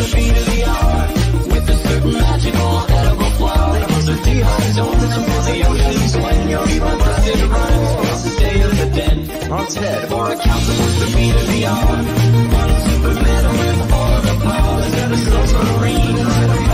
the beat of the hour. With a certain magical edible flower. Across the jihad zones and across the oceans. When you're even busted rhymes across the day of the dead. On its head for a council with the beat of the hour. On a Superman with all of the power. Instead of submarine.